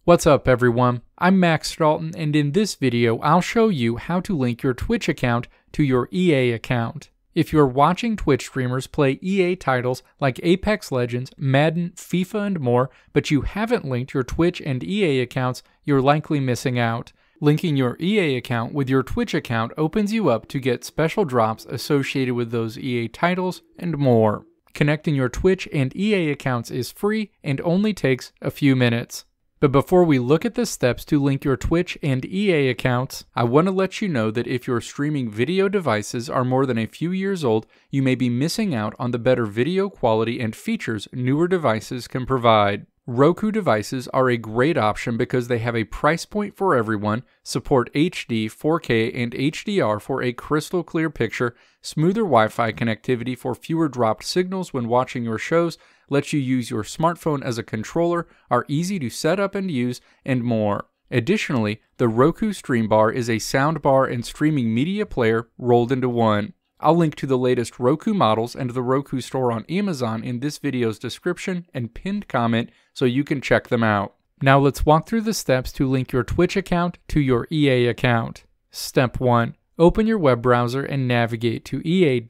What's up everyone, I'm Max Dalton, and in this video I'll show you how to link your Twitch account to your EA account. If you're watching Twitch streamers play EA titles like Apex Legends, Madden, FIFA, and more, but you haven't linked your Twitch and EA accounts, you're likely missing out. Linking your EA account with your Twitch account opens you up to get special drops associated with those EA titles and more. Connecting your Twitch and EA accounts is free and only takes a few minutes. But before we look at the steps to link your Twitch and EA accounts, I want to let you know that if your streaming video devices are more than a few years old, you may be missing out on the better video quality and features newer devices can provide. Roku devices are a great option because they have a price point for everyone, support HD, 4K, and HDR for a crystal clear picture, smoother Wi-Fi connectivity for fewer dropped signals when watching your shows, lets you use your smartphone as a controller, are easy to set up and use, and more. Additionally, the Roku Stream Bar is a soundbar and streaming media player rolled into one. I'll link to the latest Roku models and the Roku store on Amazon in this video's description and pinned comment so you can check them out. Now let's walk through the steps to link your Twitch account to your EA account. Step 1. Open your web browser and navigate to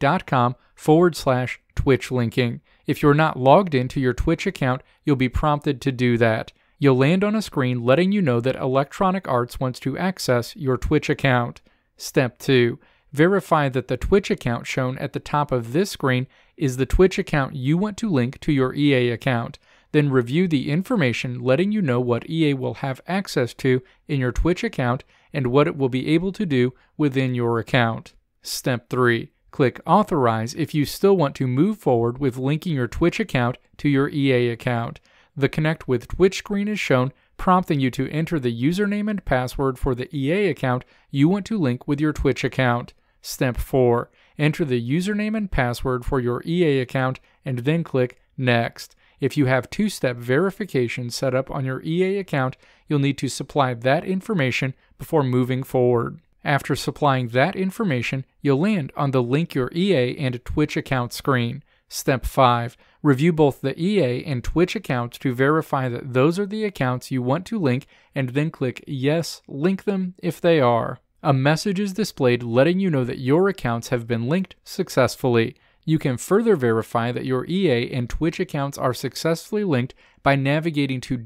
ea.com/Twitch linking. If you're not logged into your Twitch account, you'll be prompted to do that. You'll land on a screen letting you know that Electronic Arts wants to access your Twitch account. Step 2. Verify that the Twitch account shown at the top of this screen is the Twitch account you want to link to your EA account. Then review the information letting you know what EA will have access to in your Twitch account and what it will be able to do within your account. Step 3. Click Authorize if you still want to move forward with linking your Twitch account to your EA account. The Connect with Twitch screen is shown, prompting you to enter the username and password for the EA account you want to link with your Twitch account. Step 4. Enter the username and password for your EA account and then click Next. If you have two-step verification set up on your EA account, you'll need to supply that information before moving forward. After supplying that information, you'll land on the Link Your EA and Twitch account screen. Step 5. Review both the EA and Twitch accounts to verify that those are the accounts you want to link and then click Yes, link them if they are. A message is displayed letting you know that your accounts have been linked successfully. You can further verify that your EA and Twitch accounts are successfully linked by navigating to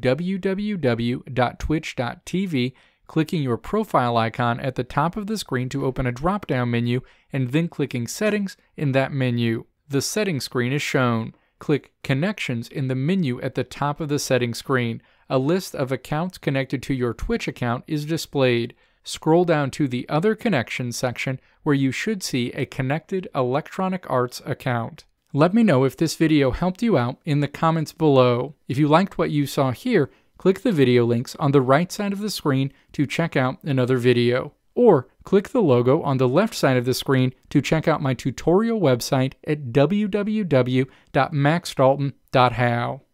www.twitch.tv, clicking your profile icon at the top of the screen to open a drop-down menu, and then clicking Settings in that menu. The settings screen is shown. Click Connections in the menu at the top of the settings screen. A list of accounts connected to your Twitch account is displayed. Scroll down to the Other Connections section where you should see a connected Electronic Arts account. Let me know if this video helped you out in the comments below. If you liked what you saw here, click the video links on the right side of the screen to check out another video. Or click the logo on the left side of the screen to check out my tutorial website at www.maxdalton.how.